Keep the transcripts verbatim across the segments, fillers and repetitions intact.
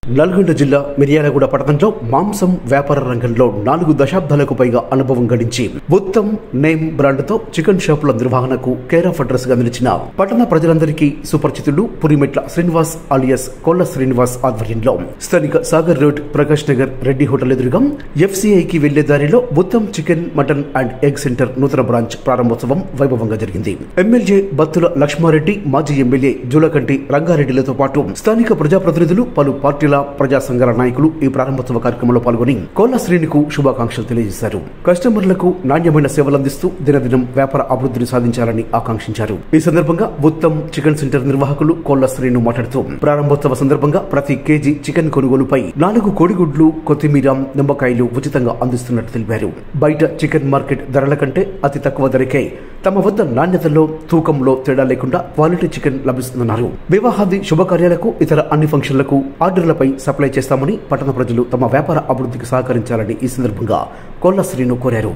నల్గొండ జిల్లా మిర్యాలగూడ పట్టణంలో మాంసం వ్యాపార రంగంలో నాలుగు దశాబ్దాలకు పైగా అనుభవం గడించి ఉత్తమ్ నేమ్ బ్రాండ్తో చికెన్ షాపుల నిర్వహణకు కేర్ ఆఫ్ అడ్రస్ గా నిలిచిన పట్టణ ప్రజలందరికీ సుపరిచితుడు పురిమెట్ల శ్రీనివాస్ అలియస్ కొల్ల శ్రీనివాస్ ఆధ్వర్యంలో స్థానిక సాగర్ రోడ్ ప్రకాష్ నగర్ రెడ్డి హోటల్ ఎదురుగా ఎఫ్సిఐకి వెళ్లే దారిలో Uttam chicken mutton and egg centre నూతన బ్రాంచ్ ప్రారంభోత్సవం వైభవంగా జరిగింది. ఎమ్మెల్యే బత్తుల లక్ష్మారెడ్డి, మాజీ ఎమ్మెల్యే జూలకంటి రంగారెడ్డిలతో పాటు స్థానిక ప్రజాప్రతినిధులు, పలు పార్టీల ప్రజా సంఘాల నాయకులు ఈ ప్రారంభోత్సవ కార్యక్రమంలో పాల్గొని కోళ్ల శ్రేణికు శుభాకాంక్షలు తెలియజేశారు. కస్టమర్లకు నాణ్యమైన సేవలందిస్తూ దినదినం వ్యాపార అభివృద్ధిని సాధించాలని ఆకాంక్షించారు. ఈ సందర్భంగా ఉత్తమ్ చికెన్ సెంటర్ నిర్వాహకులు కోళ్ల శ్రేణు మాట్లాడుతూ ప్రారంభోత్సవ సందర్భంగా ప్రతి కేజీ చికెన్ కొనుగోలుపై నాలుగు కోడిగుడ్లు, కొత్తిమీర, నిమ్మకాయలు ఉచితంగా అందిస్తున్నట్టు తెలిపారు. బయట చికెన్ మార్కెట్ ధరల కంటే అతి తక్కువ ధరకే తమ వద్ద నాణ్యతలో, తూకంలో తేడా లేకుండా క్వాలిటీ చికెన్ లభిస్తుందన్నారు. వివాహాది శుభకార్యాలకు, ఇతర అన్ని ఫంక్షన్లకు ఆర్డర్లపై సప్లై చేస్తామని పట్టణ ప్రజలు తమ వ్యాపార అభివృద్ధికి సహకరించాలని ఈ సందర్భంగా కోళ్ల శ్రీను కోరారు.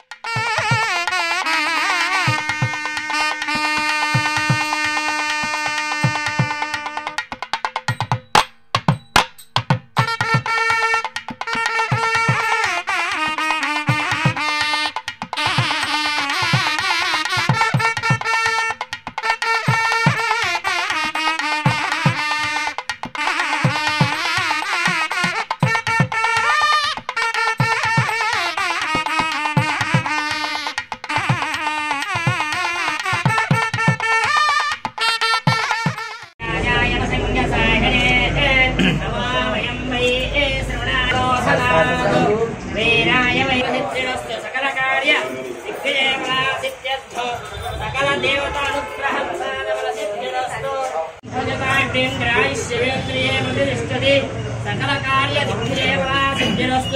సకల కార్య సిద్ధిరస్తు.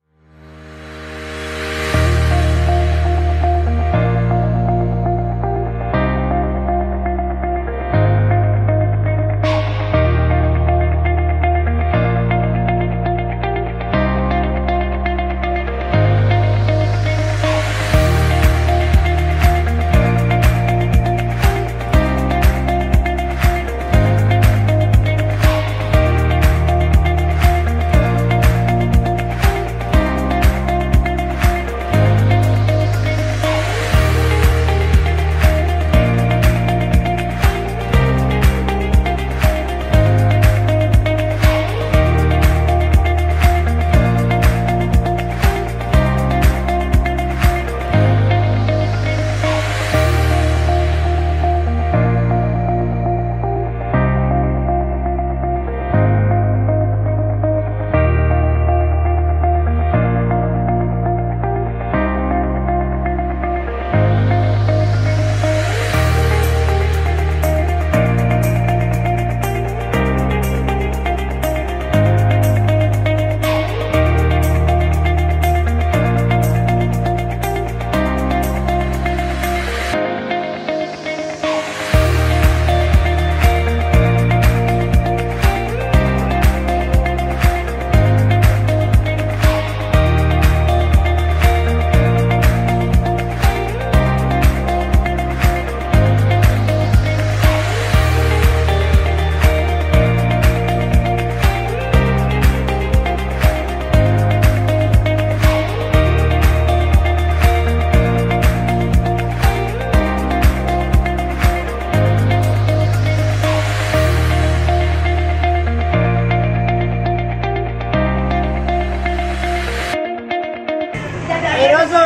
ఈరోజు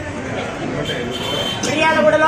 మిర్యాలగూడలో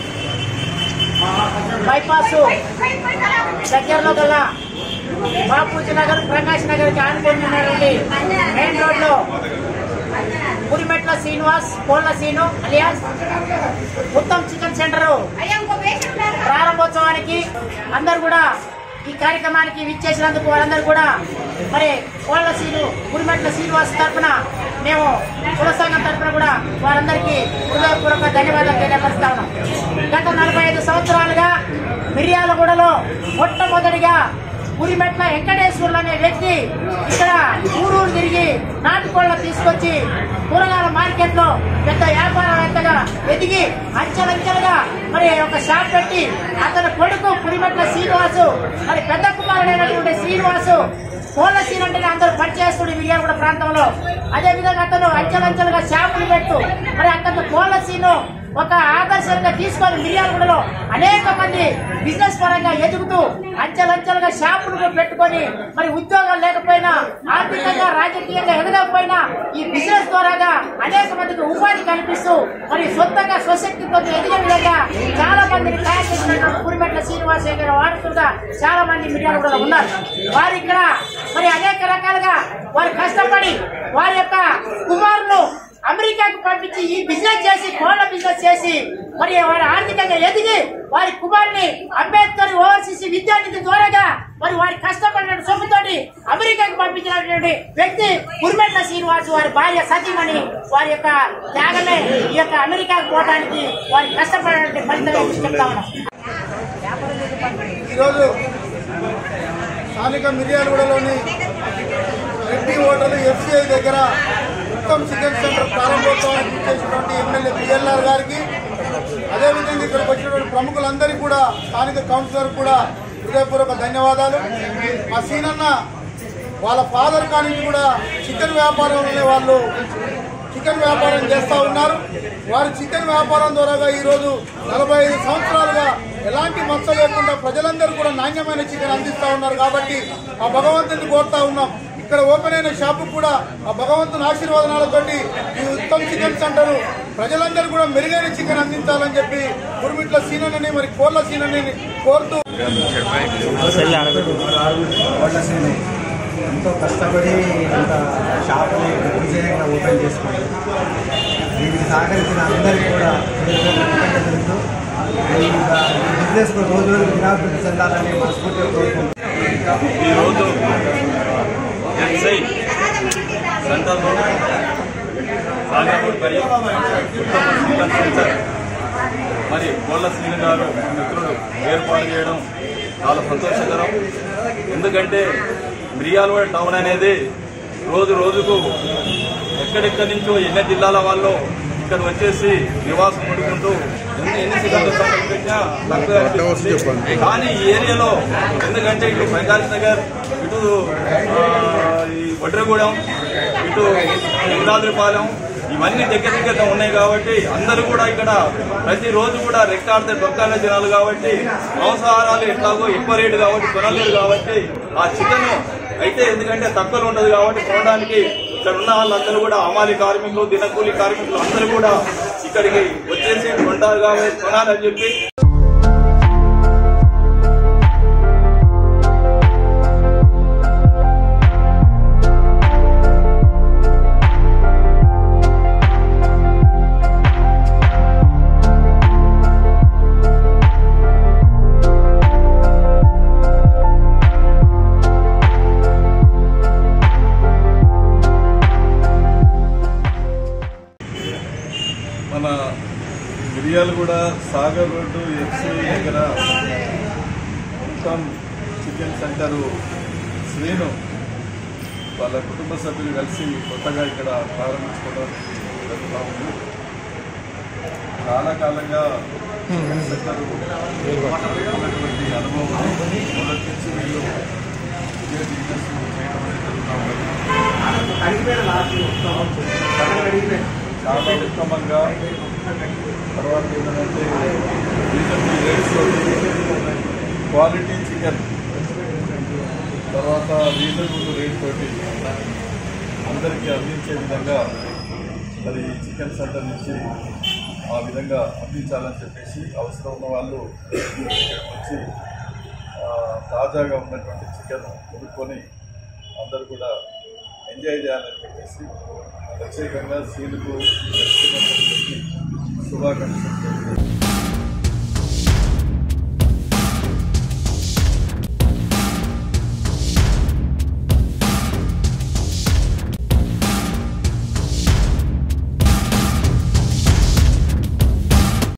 బైపాస్ దగ్గరలో గల బాపూజీ నగర్, ప్రకాష్ నగర్కి ఆనుకొని ఉన్నటువంటి మెయిన్ రోడ్లో పురిమెట్ల శ్రీనివాస్, కోళ్ల Srinu alias Uttam chicken centre ప్రారంభోత్సవానికి అందరు కూడా ఈ కార్యక్రమానికి విచ్చేసినందుకు వారందరూ కూడా మరి కోళ్ల శ్రీను, పురిమెట్ల శ్రీనివాస్ తరఫున మేము కుల సంఘం తరఫున కూడా వారందరికీ హృదయపూర్వక ధన్యవాదాలు తెలియపరుస్తా ఉన్నాం. గత నలభై ఐదు సంవత్సరాలుగా మిర్యాలగూడలో మొట్టమొదటిగా పురిమెట్ల వెంకటేశ్వర్లు అనే వ్యక్తి ఇక్కడ ఊరూరు తిరిగి నాటుకోళ్ల తీసుకొచ్చి కూరగాయల మార్కెట్ లో పెద్ద వ్యాపారవేత్తగా ఎదిగి అంచెలంచెలుగా మరి ఒక షాప్ పెట్టి అతని కొడుకు పురిమెట్ల శ్రీనివాసు మరి పెద్ద కుమారుడైనటువంటి శ్రీనివాసు కోళ్ల సీన్ అంటేనే అందరూ పనిచేస్తుడు మిర్యాలగూడ ప్రాంతంలో. అదే విధంగా అతను అంచెలంచెలుగా షాపులు పెట్టు మరి అతను కోళ్ల సీను ఒక ఆదర్శంగా తీసుకొని మిర్యాలగూడలో అనేక మంది బిజినెస్ పరంగా ఎదుగుతూ అంచెలంచెలుగా షాపులు పెట్టుకొని మరి ఉద్యోగాలు లేకపోయినా ఆర్థికంగా రాజకీయంగా ఎదగకపోయినా ఈ బిజినెస్ ద్వారాగా అనేక మందికి ఉపాధి కల్పిస్తూ మరి సొంతంగా స్వశక్తితో ఎదిగే విధంగా చాలా మందిని తయారు చేసినటువంటి కురిమెట్ల శ్రీనివాసయ్య గారు వారసులుగా చాలా మంది మిర్యాలగూడలో ఉన్నారు. వారు ఇక్కడ మరి అనేక రకాలుగా వారు కష్టపడి వారి యొక్క కుమారులు అమెరికాకు పంపించి ఈ బిజినెస్ చేసి కోళ్ల బిజినెస్ చేసి మరి వారి ఆర్థికంగా ఎదిగి వారి కుమార్ని అంబేద్కర్ ఓవర్సీస్ విద్యానిధి ద్వారాగా మరి వారి కష్టపడిన సొమ్ముతోటి అమెరికాకు పంపించినటువంటి వ్యక్తి కురిమెట్ల శ్రీనివాస్ వారి భార్య సతీమణి. వారి యొక్క త్యాగమే ఈ యొక్క అమెరికాకు పోవడానికి వారి కష్టపడినటువంటి ఫలితం చెప్తా ఉన్నాం. ఈరోజు స్థానిక మిర్యాలగూడలోని రెడ్డి హోటల్ ఎఫ్సిఐ దగ్గర ఉత్తమ్ చికెన్ సెంటర్ ప్రారంభోత్సవానికి చేసినటువంటి ఎమ్మెల్యే బిఎల్ఆర్ గారికి, అదేవిధంగా ఇక్కడికి వచ్చినటువంటి ప్రముఖులందరికీ కూడా, స్థానిక కౌన్సిలర్ కూడా హృదయపూర్వక ధన్యవాదాలు. మా సీనన్న వాళ్ళ ఫాదర్ కానించి కూడా చికెన్ వ్యాపారంలోనే వాళ్ళు చికెన్ వ్యాపారం చేస్తూ ఉన్నారు. వారి చికెన్ వ్యాపారం ద్వారా ఈరోజు నలభై ఐదు సంవత్సరాలుగా ఎలాంటి మచ్చ లేకుండా ప్రజలందరూ కూడా నాణ్యమైన చికెన్ అందిస్తూ ఉన్నారు. కాబట్టి ఆ భగవంతుని కోరుతా ఉన్నాం, ఇక్కడ ఓపెన్ అయిన షాపు కూడా ఆ భగవంతుని ఆశీర్వాదాలతోటి ఈ ఉత్తమ్ చికెన్ సెంటర్ ప్రజలందరూ కూడా మెరుగైన చికెన్ అందించాలని చెప్పి కురిమిట్ల సీనని మరి కోళ్ల సీనని కోరుతూ ఎంతో కష్టపడి అంత షాపుని విజయంగా ఓపెన్ చేసుకుంటారు. దీనికి సహకరించిన అందరికీ కూడా తెలుస్తూ ఈ బిజినెస్ రోజు రోజు వినాభివృద్ధి చెందాలని మనస్ఫూర్తిగా కోరుకుంటున్నాం. ఈరోజు ఎఫ్సై సెంటర్లో సాగర్పూర్ మరియు ఉత్తమ చికెన్ సెంటర్ మరి కోళ్ల శ్రీను గారు మిత్రుడు ఏర్పాటు చేయడం చాలా సంతోషకరం. ఎందుకంటే మిర్యాలగూడ టౌన్ అనేది రోజు రోజుకు ఎక్కడెక్కడి నుంచో ఎన్ని జిల్లాల వాళ్ళు ఇక్కడ వచ్చేసి నివాసం పడుకుంటూ ఎన్ని ఎన్ని సిగ్నల్ పెట్టినా తక్కువ. కానీ ఈ ఏరియాలో ఎందుకంటే ఇటు ప్రకాశ్ నగర్, ఇటు ఈ వడ్రగూడెం, ఇటు ఇంద్రాద్రిపాలెం ఇవన్నీ దగ్గర దగ్గర ఉన్నాయి కాబట్టి అందరూ కూడా ఇక్కడ ప్రతిరోజు కూడా రెక్కాడితే డొక్కాల జనాలు కాబట్టి మాంసాహారాలు ఎట్లాగో ఎక్కువ రేటు కాబట్టి కొనలేరు. కాబట్టి ఆ చికెన్ అయితే ఎందుకంటే తక్కువలో ఉండదు కాబట్టి కొనడానికి ఇక్కడ ఉన్న వాళ్ళందరూ కూడా హమాలి కార్మికులు, దినకూలి కార్మికులు అందరూ కూడా ఇక్కడికి వచ్చేసి కొంటారు కాబట్టి కొనాలని చెప్పి మన మిర్యాలగూడ సాగర్ రోడ్డు ఎఫ్సీ దగ్గర ఉత్తమ్ చికెన్ సెంటరు శ్రీను వాళ్ళ కుటుంబ సభ్యులు కలిసి కొత్తగా ఇక్కడ ప్రారంభించుకోవడం జరుగుతూ ఉంది. చాలా కాలంగా చికెన్ సెంటర్ ఉన్నటువంటి అనుభవం మొదటి నుంచి వీళ్ళు ఇదే బిజినెస్ చేయడం అనేది జరుగుతూ ఉంది. చాలా ఉత్తమంగా తర్వాత ఏంటంటే రీజనబుల్ రేట్స్ క్వాలిటీ చికెన్, తర్వాత రీజనబుల్ రేట్ తోటి అందరికీ అందించే విధంగా మరి చికెన్ సెంటర్ నుంచి ఆ విధంగా అందించాలని చెప్పేసి అవసరం ఉన్న వాళ్ళు వచ్చి తాజాగా ఉన్నటువంటి చికెన్ కొనుక్కొని అందరూ కూడా ఎంజాయ్ చేయాలని చెప్పేసి ప్రత్యేకంగా సీలుకు శుభాకాంక్షలు.